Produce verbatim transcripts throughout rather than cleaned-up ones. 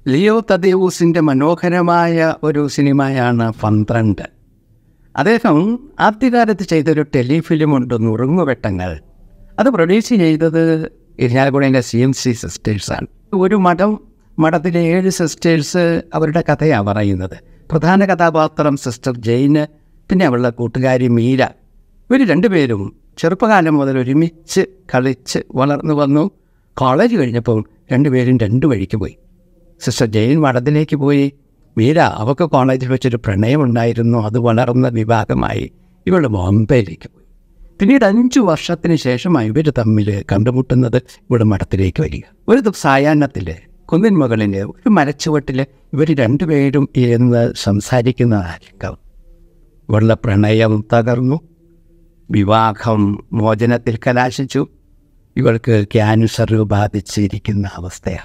Leo തദേവൂസിൻ്റെ മനോഹരമായ ഒരു സിനിമയാണ് പന്ത്രണ്ട്. അദ്ദേഹം ആദ്യകാലത്ത് ചെയ്തൊരു ടെലിഫിലിമുണ്ട് നുറുങ്ങുവെട്ടങ്ങൾ. അത് പ്രൊഡ്യൂസ് ചെയ്തത് ഇരിഞ്ഞാലക്കുടയിലെ സി എം സി സിസ്റ്റേഴ്സാണ്. ഒരു മഠം, മഠത്തിലെ ഏഴ് സിസ്റ്റേഴ്സ് അവരുടെ കഥയാണ് പറയുന്നത്. പ്രധാന കഥാപാത്രം സിസ്റ്റർ ജെയിന്, പിന്നെ അവളുടെ കൂട്ടുകാരി മീര. ഇവർ രണ്ടുപേരും ചെറുപ്പകാലം മുതൽ ഒരുമിച്ച് കളിച്ച് വളർന്നു വന്നു. കോളേജ് കഴിഞ്ഞപ്പോൾ രണ്ടുപേരും രണ്ടു വഴിക്ക് പോയി. സിസ്റ്റർ ജെയിൻ മഠത്തിലേക്ക് പോയി. മീര, അവൾക്ക് കോളേജിൽ വെച്ചൊരു പ്രണയമുണ്ടായിരുന്നു. അത് വളർന്ന വിവാഹമായി. ഇവൾ ബോംബെയിലേക്ക് പോയി. പിന്നീട് അഞ്ചു വർഷത്തിന് ശേഷമായി ഇവർ തമ്മിൽ കണ്ടുമുട്ടുന്നത് ഇവിടെ മഠത്തിലേക്ക് വരിക. ഒരു ദിവസം സായാഹ്നത്തിൽ കുന്നിൻ മുകളിൽ ഒരു മരച്ചുവട്ടിൽ ഇവർ രണ്ടുപേരും ഇരുന്ന് സംസാരിക്കുന്നതായിരിക്കും. ഇവളുടെ പ്രണയം തകർന്നു. വിവാഹം മോചനത്തിൽ കലാശിച്ചു. ഇവൾക്ക് ക്യാൻസർ ബാധിച്ചിരിക്കുന്ന അവസ്ഥയാണ്.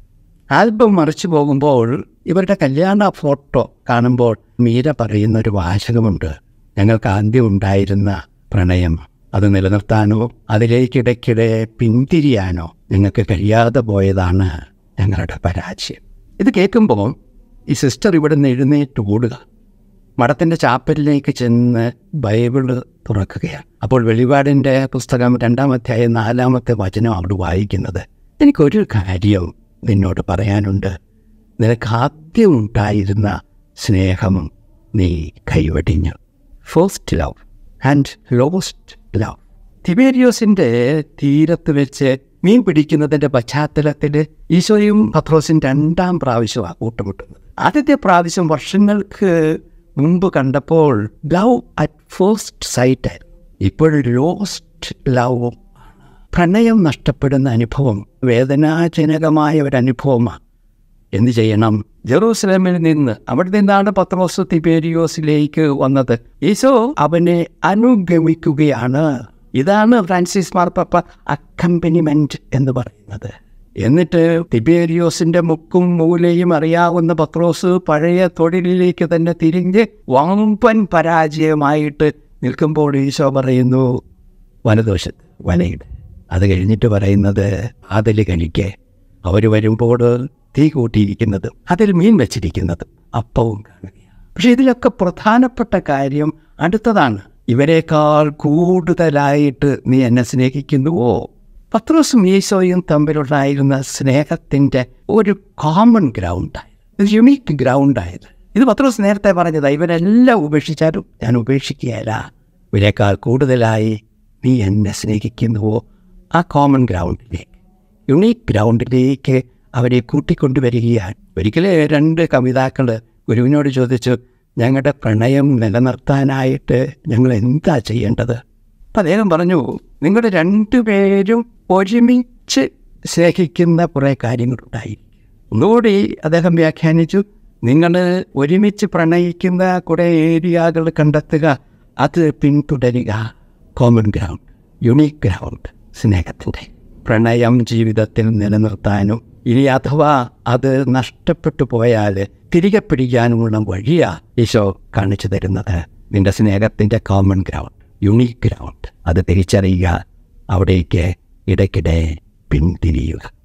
ആൽബം മറിച്ചു പോകുമ്പോൾ ഇവരുടെ കല്യാണ ഫോട്ടോ കാണുമ്പോൾ മീര പറയുന്നൊരു വാചകമുണ്ട്: ഞങ്ങൾക്ക് ആദ്യം ഉണ്ടായിരുന്ന പ്രണയം അത് നിലനിർത്താനോ അതിലേക്കിടയ്ക്കിടെ പിന്തിരിയാനോ ഞങ്ങൾക്ക് കഴിയാതെ പോയതാണ് ഞങ്ങളുടെ പരാജയം. ഇത് കേൾക്കുമ്പോൾ ഈ സിസ്റ്റർ ഇവിടെ നിന്ന് എഴുന്നേറ്റ് ഓടുക. മഠത്തിൻ്റെ ചാപ്പലിലേക്ക് ചെന്ന് ബൈബിള് തുറക്കുകയാണ്. അപ്പോൾ വെളിപാടിൻ്റെ പുസ്തകം രണ്ടാം അധ്യായം നാലാമത്തെ വചനം അവിടെ വായിക്കുന്നത്: എനിക്കൊരു കാര്യം നിന്നോട് പറയാനുണ്ട്. നിനക്ക് ആദ്യം ഉണ്ടായിരുന്ന സ്നേഹം നീ കൈവെടിഞ്ഞു. First love and lost love. തിബേരിയോസിൻ്റെ തീരത്ത് വെച്ച് മീൻ പിടിക്കുന്നതിൻ്റെ പശ്ചാത്തലത്തിൽ ഈശോയും പത്രോസും രണ്ടാം പ്രാവശ്യമാണ് കൂട്ടുമുട്ടുന്നത്. ആദ്യത്തെ പ്രാവശ്യം വർഷങ്ങൾക്ക് മുമ്പ് കണ്ടപ്പോൾ ലവ് അറ്റ് ഫസ്റ്റ് സൈറ്റ് ആയിരുന്നു. ഇപ്പോഴും ലോസ്റ്റ് ലവ്. പ്രണയം നഷ്ടപ്പെടുന്ന അനുഭവം വേദനാജനകമായ ഒരനുഭവമാണ്. എന്തു ചെയ്യണം? ജെറൂസലേമിൽ നിന്ന്, അവിടെ നിന്നാണ് പത്രോസ് തിബേരിയോസിലേക്ക് വന്നത്. ഈശോ അവനെ അനുഗമിക്കുകയാണ്. ഇതാണ് ഫ്രാൻസിസ് മാർപ്പാപ്പ അക്കമ്പനിമെൻറ്റ് എന്ന് പറയുന്നത്. എന്നിട്ട് തിബേരിയോസിൻ്റെ മുക്കും മൂലയും അറിയാവുന്ന പത്രോസ് പഴയ തൊഴിലിലേക്ക് തന്നെ തിരിഞ്ഞ് വമ്പൻ പരാജയമായിട്ട് നിൽക്കുമ്പോൾ ഈശോ പറയുന്നു, വലതുവശത്ത് വലയിട്. അത് കഴിഞ്ഞിട്ട് പറയുന്നത്, അതിൽ കഴിക്ക്. അവർ വരുമ്പോൾ തീ കൂട്ടിയിരിക്കുന്നത്, അതിൽ മീൻ വെച്ചിരിക്കുന്നത്, അപ്പവും കാണുകയാണ്. പക്ഷെ ഇതിലൊക്കെ പ്രധാനപ്പെട്ട കാര്യം അടുത്തതാണ്: ഇവരെക്കാൾ കൂടുതലായിട്ട് നീ എന്നെ സ്നേഹിക്കുന്നുവോ? പത്രോസും ഈശോയും തമ്മിലുണ്ടായിരുന്ന സ്നേഹത്തിൻ്റെ ഒരു കോമൺ ഗ്രൗണ്ടായിരുന്നു, ഒരു യുണീക്ക് ഗ്രൗണ്ടായത്. ഇത് പത്രോസ് നേരത്തെ പറഞ്ഞത്, ഇവരെല്ലാം ഉപേക്ഷിച്ചാലും ഞാൻ ഉപേക്ഷിക്കുകയല്ല. ഇവരെക്കാൾ കൂടുതലായി നീ എന്നെ സ്നേഹിക്കുന്നുവോ? ആ കോമൺ ഗ്രൗണ്ടിലേക്ക്, യുണീക്ക് ഗ്രൗണ്ടിലേക്ക് അവരെ കൂട്ടിക്കൊണ്ടുവരികയാണ്. ഒരിക്കലും രണ്ട് കവിതാക്കൾ ഗുരുവിനോട് ചോദിച്ചു, ഞങ്ങളുടെ പ്രണയം നിലനിർത്താനായിട്ട് ഞങ്ങൾ എന്താ ചെയ്യേണ്ടത്? അപ്പം അദ്ദേഹം പറഞ്ഞു, നിങ്ങൾ രണ്ടുപേരും ഒരുമിച്ച് സ്നേഹിക്കുന്ന കുറേ കാര്യങ്ങളുണ്ടായിരിക്കും. ഒന്നുകൂടി അദ്ദേഹം വ്യാഖ്യാനിച്ചു, നിങ്ങൾ ഒരുമിച്ച് പ്രണയിക്കുന്ന കുറേ ഏരിയകൾ കണ്ടെത്തുക, അത് പിന്തുടരുക. കോമൺ ഗ്രൗണ്ട്, യുണീക്ക് ഗ്രൗണ്ട് സ്നേഹത്തിൻ്റെ. പ്രണയം ജീവിതത്തിൽ നിലനിർത്താനും ഇനി അഥവാ അത് നഷ്ടപ്പെട്ടു പോയാൽ തിരികെ പിടിക്കാനുമുള്ള വഴിയാണ് ഈശോ കാണിച്ചു തരുന്നത്. നിൻ്റെ സ്നേഹത്തിൻ്റെ കോമൺ ഗ്രൗണ്ട്, യുണീക്ക് ഗ്രൗണ്ട് അത് തിരിച്ചറിയുക, അവിടേക്ക് ഇടയ്ക്കിടെ പിന്തിരിയുക.